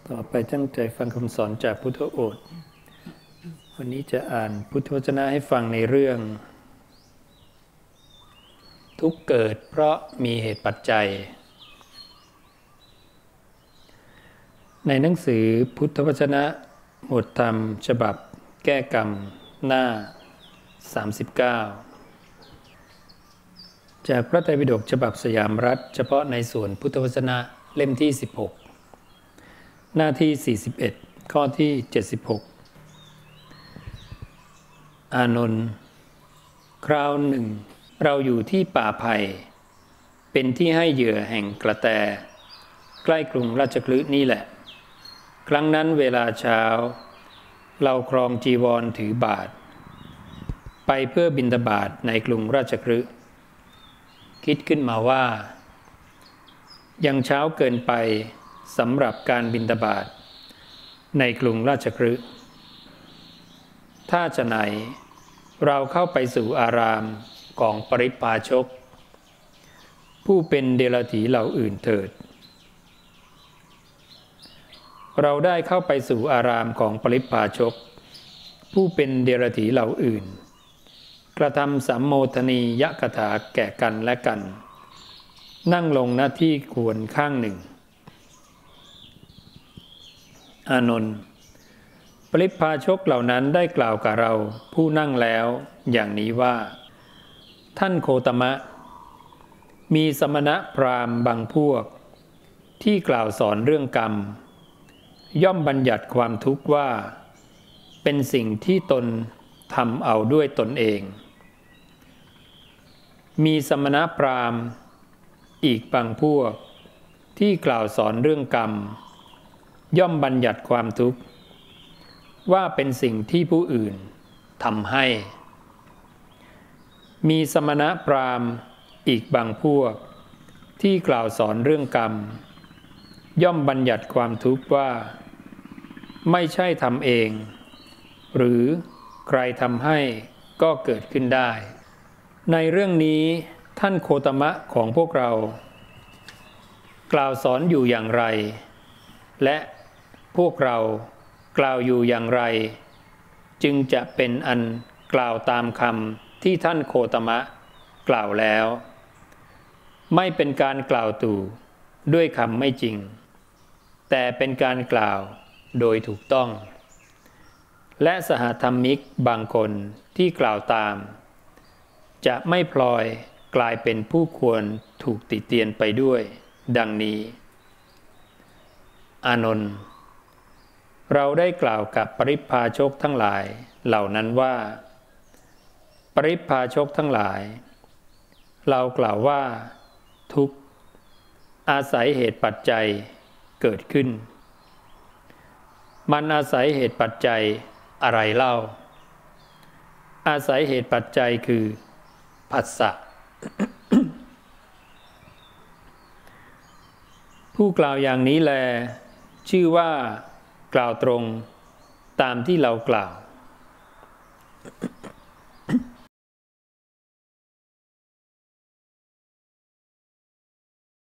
ต่อไปตั้งใจฟังคำสอนจากพุทธโอษฐ์วันนี้จะอ่านพุทธวจนะให้ฟังในเรื่องทุกข์เกิดเพราะมีเหตุปัจจัยในหนังสือพุทธวจนะหมวดธรรมฉบับแก้กรรมหน้า39จากพระไตรปิฎกฉบับสยามรัฐเฉพาะในส่วนพุทธวจนะเล่มที่16หน้าที่41ข้อที่76อานนท์คราวหนึ่งเราอยู่ที่ป่าไผ่เป็นที่ให้เหยื่อแห่งกระแตใกล้กรุงราชคฤห์นี่แหละครั้งนั้นเวลาเช้าเราครองจีวรถือบาตรไปเพื่อบิณฑบาตในกรุงราชคฤห์คิดขึ้นมาว่ายังเช้าเกินไปสำหรับการบิณฑบาตในกรุงราชคฤห์ถ้าจะไหนเราเข้าไปสู่อารามของปริพาชกผู้เป็นเดรัจฉีเหล่าอื่นเถิดเราได้เข้าไปสู่อารามของปริพาชกผู้เป็นเดรัจฉีเหล่าอื่นกระทำสัมโมทนียกถาแก่กันและกันนั่งลงหน้าที่ควรข้างหนึ่งอานนท์ปริพาชกเหล่านั้นได้กล่าวกับเราผู้นั่งแล้วอย่างนี้ว่าท่านโคตมะมีสมณะพราหมณ์บางพวกที่กล่าวสอนเรื่องกรรมย่อมบัญญัติความทุกข์ว่าเป็นสิ่งที่ตนทำเอาด้วยตนเองมีสมณะพราหมณ์อีกบางพวกที่กล่าวสอนเรื่องกรรมย่อมบัญญัติความทุกข์ว่าเป็นสิ่งที่ผู้อื่นทำให้มีสมณะพราหมณ์อีกบางพวกที่กล่าวสอนเรื่องกรรมย่อมบัญญัติความทุกข์ว่าไม่ใช่ทำเองหรือใครทำให้ก็เกิดขึ้นได้ในเรื่องนี้ท่านโคตมะของพวกเรากล่าวสอนอยู่อย่างไรและพวกเรากล่าวอยู่อย่างไรจึงจะเป็นอันกล่าวตามคำที่ท่านโคตมะกล่าวแล้วไม่เป็นการกล่าวตู่ด้วยคำไม่จริงแต่เป็นการกล่าวโดยถูกต้องและสหธรรมิกบางคนที่กล่าวตามจะไม่พลอยกลายเป็นผู้ควรถูกติเตียนไปด้วยดังนี้อานนท์เราได้กล่าวกับปริพาชกทั้งหลายเหล่านั้นว่าปริพาชกทั้งหลายเรากล่าวว่าทุกข์อาศัยเหตุปัจจัยเกิดขึ้นมันอาศัยเหตุปัจจัยอะไรเล่าอาศัยเหตุปัจจัยคือผัสสะ ผู้กล่าวอย่างนี้แลชื่อว่ากล่าวตรงตามที่เรากล่าว